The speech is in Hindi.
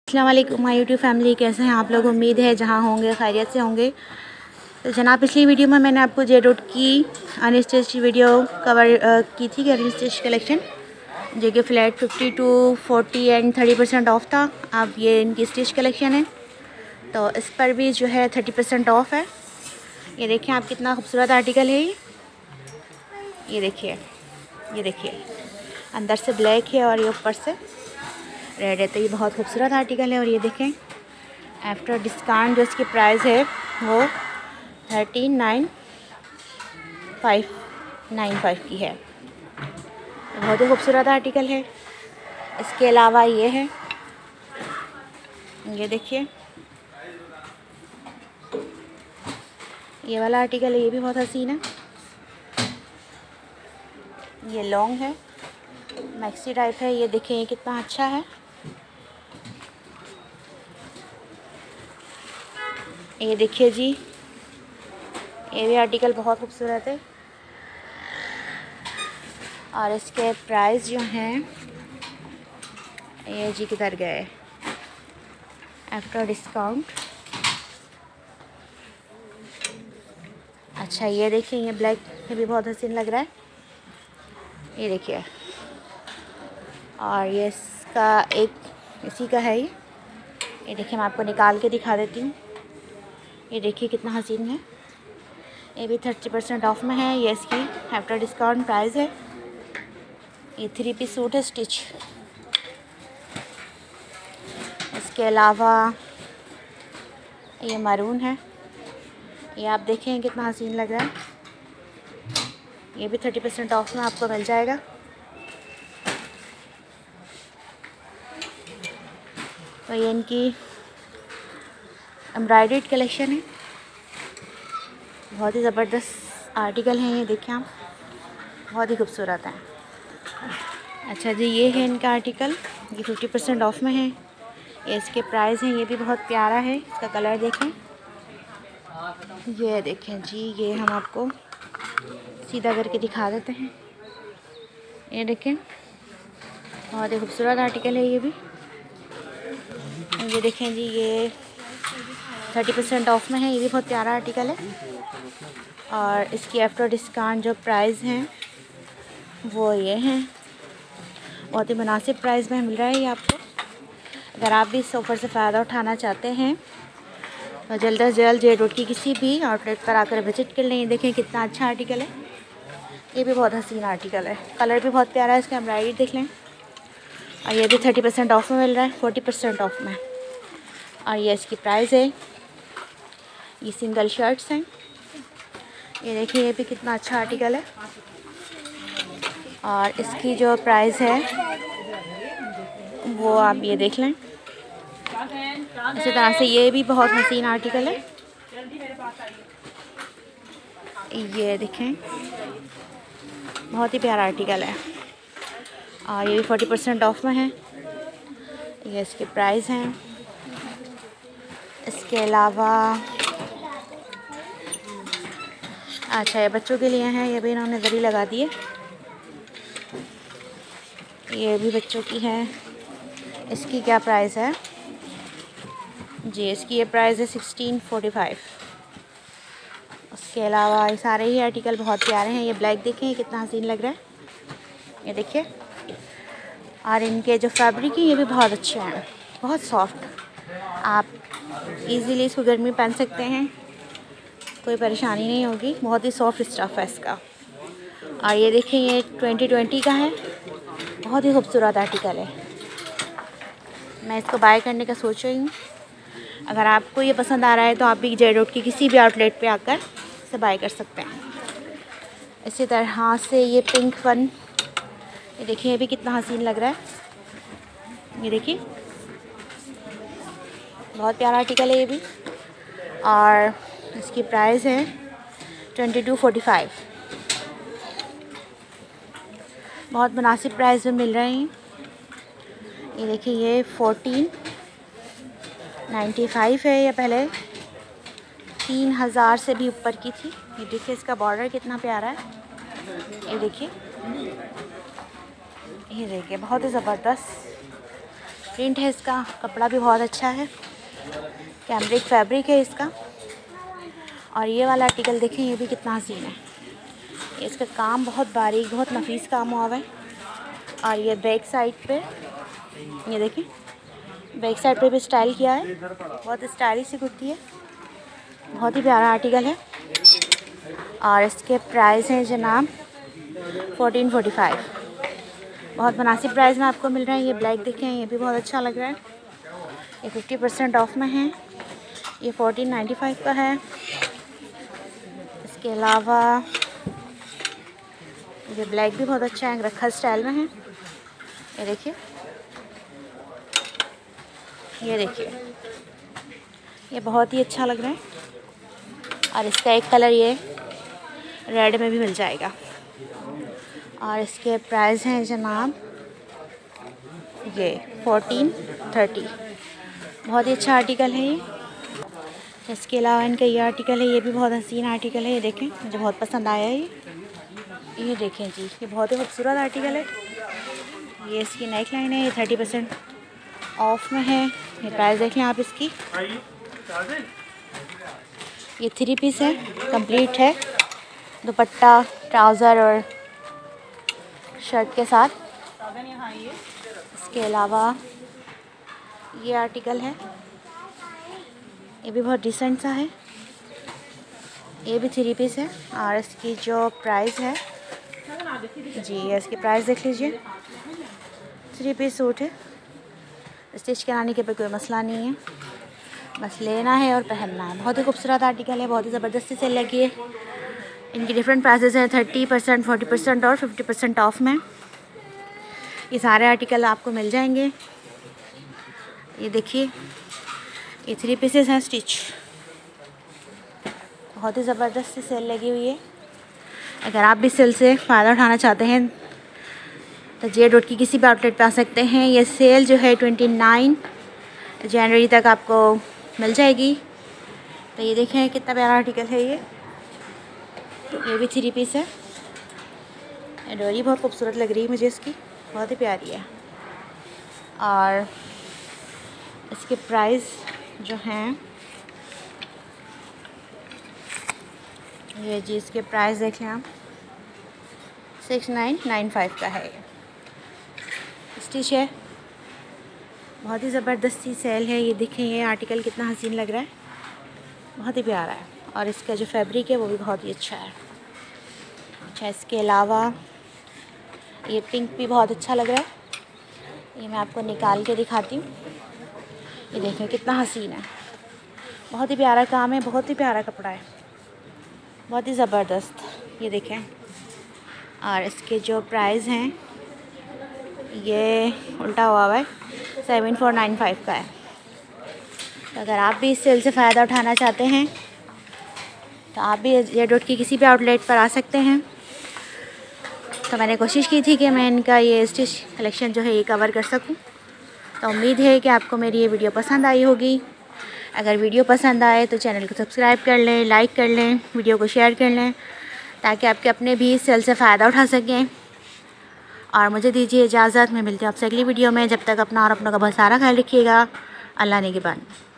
अस्सलाम वालेकुम माय यूट्यूब फैमिली, कैसे हैं आप लोग। उम्मीद है जहाँ होंगे खैरियत से होंगे। तो जनाब, पिछली वीडियो में मैंने आपको जेडोट की अनस्टिच वीडियो कवर की थी कि अनस्टिच कलेक्शन जो कि फ्लैट 50 to 40 एंड 30% ऑफ था। अब ये इनकी स्टिच कलेक्शन है, तो इस पर भी जो है 30% ऑफ है। ये देखिए आप, कितना खूबसूरत आर्टिकल है ये देखिए अंदर से ब्लैक है और ये ऊपर से रेड है, तो ये बहुत खूबसूरत आर्टिकल है। और ये देखें आफ्टर डिस्काउंट जो इसकी प्राइस है वो 13,995 की है। बहुत ही खूबसूरत आर्टिकल है। इसके अलावा ये है, ये देखिए ये वाला आर्टिकल है, ये भी बहुत हसीन है। ये लॉन्ग है, मैक्सी टाइप है। ये देखें ये कितना अच्छा है। ये देखिए जी, ये भी आर्टिकल बहुत खूबसूरत है। और इसके प्राइस जो हैं ये जी किधर गए आफ्टर डिस्काउंट। अच्छा, ये देखिए ये ब्लैक, ये भी बहुत हसीन लग रहा है। ये देखिए, और ये इसका एक इसी का है। ये देखिए मैं आपको निकाल के दिखा देती हूँ। ये देखिए कितना हसीन है। ये भी 30% ऑफ में है। ये इसकी आफ्टर डिस्काउंट प्राइस है। ये 3 पीस सूट है स्टिच। इसके अलावा ये मैरून है, ये आप देखें कितना हसीन लग रहा है। ये भी 30% ऑफ में आपको मिल जाएगा। तो ये इनकी एम्ब्रॉयडर्ड कलेक्शन है, बहुत ही ज़बरदस्त आर्टिकल हैं। ये देखें आप, बहुत ही खूबसूरत है। अच्छा जी, ये है इनका आर्टिकल, ये 50% ऑफ में है। ये इसके प्राइस हैं। ये भी बहुत प्यारा है। इसका कलर देखें, ये देखें जी, ये हम आपको सीधा करके दिखा देते हैं। ये देखें बहुत ही खूबसूरत आर्टिकल है। ये भी ये देखें जी, ये 30% ऑफ में है। ये भी बहुत प्यारा आर्टिकल है। और इसकी आफ्टर डिस्काउंट जो प्राइस हैं वो ये हैं, बहुत ही मुनासिब प्राइस में मिल रहा है ये आपको। अगर आप भी इस ऑफ़र से फ़ायदा उठाना चाहते हैं तो जल्द से जल्द जेडोट की किसी भी आउटलेट पर आकर विज़िट कर लें। देखें कितना अच्छा आर्टिकल है। ये भी बहुत हसीन आर्टिकल है, कलर भी बहुत प्यारा है। इसका एम्ब्रॉयडरी देख लें। और ये भी 30% ऑफ में मिल रहा है, 40% ऑफ में। और ये इसकी प्राइस है। ये सिंगल शर्ट्स हैं। ये देखिए ये भी कितना अच्छा आर्टिकल है। और इसकी जो प्राइस है वो आप ये देख लें। इसी तरह से ये भी बहुत हसीन आर्टिकल है। ये देखें बहुत ही प्यारा आर्टिकल है। और ये भी 40% ऑफ में है। ये इसके प्राइस हैं। इसके अलावा अच्छा, ये बच्चों के लिए हैं। ये भी इन्होंने दरी लगा दी है। ये भी बच्चों की है। इसकी क्या प्राइस है जी, इसकी ये प्राइस है 1645। उसके अलावा ये सारे ही आर्टिकल बहुत प्यारे हैं। ये ब्लैक देखें कितना हसीन लग रहा है। ये देखिए, और इनके जो फैब्रिक है ये भी बहुत अच्छे हैं, बहुत सॉफ्ट। आप इजीली इसको गर्मी पहन सकते हैं, कोई परेशानी नहीं होगी। बहुत ही सॉफ्ट स्टफ़ है इसका। और ये देखें ये 2020 का है, बहुत ही खूबसूरत आर्टिकल है। मैं इसको बाय करने का सोच रही हूँ। अगर आपको ये पसंद आ रहा है तो आप भी जेडोट की किसी भी आउटलेट पे आकर इसे बाय कर सकते हैं। इसी तरह से ये पिंक वन, ये देखिए ये भी कितना हसीन लग रहा है। ये देखिए बहुत प्यारा आर्टिकल है ये भी। और इसकी प्राइस है 2245। बहुत मुनासिब प्राइस में मिल रहे हैं। ये देखिए ये 1495 है। ये पहले 3000 से भी ऊपर की थी। ये देखिए इसका बॉर्डर कितना प्यारा है। ये देखिए बहुत ही ज़बरदस्त प्रिंट है इसका, कपड़ा भी बहुत अच्छा है, कैमरिक फैब्रिक है इसका। और ये वाला आर्टिकल देखें, ये भी कितना हसीन है। इसका काम बहुत बारीक, बहुत नफीस काम हुआ है। और ये बैक साइड पे, ये देखें, बैक साइड पे भी स्टाइल किया है, बहुत स्टाइलिश सी कुर्ती है, बहुत ही प्यारा आर्टिकल है। और इसके प्राइस हैं जनाब 1445, बहुत मुनासिब प्राइस में आपको मिल रहा है। ये ब्लैक देखें, ये भी बहुत अच्छा लग रहा है, ये 50% ऑफ में है, ये 1495 का है। इसके अलावा ये ब्लैक भी बहुत अच्छा है, रखा स्टाइल में है। ये देखिए, ये देखिए, ये बहुत ही अच्छा लग रहा है। और इसका एक कलर ये रेड में भी मिल जाएगा। और इसके प्राइस हैं जनाब ये 1430, बहुत ही अच्छा आर्टिकल है ये। इसके अलावा इनका ये आर्टिकल है, ये भी बहुत हसीन आर्टिकल है। ये देखें, मुझे बहुत पसंद आया ये देखें जी, ये बहुत ही खूबसूरत आर्टिकल है। ये इसकी नेक लाइन है, ये 30% ऑफ में है। ये प्राइस देख लें आप इसकी। ये 3 पीस है, कंप्लीट है, दुपट्टा, ट्राउज़र और शर्ट के साथ। इसके अलावा ये आर्टिकल है, ये भी बहुत डिसेंट सा है, ये भी 3 पीस है। और इसकी जो प्राइस है जी, इसकी प्राइस देख लीजिए। 3 पीस सूट है, स्टिच कराने के पे कोई मसला नहीं है, बस लेना है और पहनना है। बहुत ही खूबसूरत आर्टिकल है, बहुत ही ज़बरदस्ती से लगी है। इनकी डिफरेंट प्राइसेस हैं, 30%, 40% और 50% ऑफ में। ये सारे आर्टिकल आपको मिल जाएंगे। ये देखिए, ये 3 पीसेस हैं स्टिच, बहुत ही ज़बरदस्त सेल लगी हुई है। अगर आप भी सेल से फ़ायदा उठाना चाहते हैं तो जे रोड की किसी भी आउटलेट पे आ सकते हैं। ये सेल जो है 29 जनवरी तक आपको मिल जाएगी। तो ये देखें कितना प्यारा आर्टिकल है ये भी 3 पीस है। डोरी बहुत खूबसूरत लग रही है मुझे इसकी, बहुत ही प्यारी है। और इसके प्राइस जो हैं ये जी, इसके प्राइस देख लें आप, 6995 का है। स्टिच है, बहुत ही ज़बरदस्ती सेल है। ये देखें, ये आर्टिकल कितना हसीन लग रहा है, बहुत ही प्यारा है। और इसका जो फैब्रिक है वो भी बहुत ही अच्छा है। अच्छा, इसके अलावा ये पिंक भी बहुत अच्छा लग रहा है, ये मैं आपको निकाल के दिखाती हूँ। ये देखें कितना हसीन है, बहुत ही प्यारा काम है, बहुत ही प्यारा कपड़ा है, बहुत ही ज़बरदस्त। ये देखें। और इसके जो प्राइस हैं ये उल्टा हुआ है, 7495 का है। तो अगर आप भी इस सेल से फ़ायदा उठाना चाहते हैं तो आप भी जे डॉट की किसी भी आउटलेट पर आ सकते हैं। तो मैंने कोशिश की थी कि मैं इनका ये स्टिच कलेक्शन जो है ये कवर कर सकूं। तो उम्मीद है कि आपको मेरी ये वीडियो पसंद आई होगी। अगर वीडियो पसंद आए तो चैनल को सब्सक्राइब कर लें, लाइक कर लें, वीडियो को शेयर कर लें, ताकि आपके अपने भी इस सेल से फ़ायदा उठा सकें। और मुझे दीजिए इजाज़त, मैं मिलती हूँ आपसे अगली वीडियो में। जब तक अपना और अपनों का बहुत सारा ख्याल रखिएगा। अल्लाह निगहबान।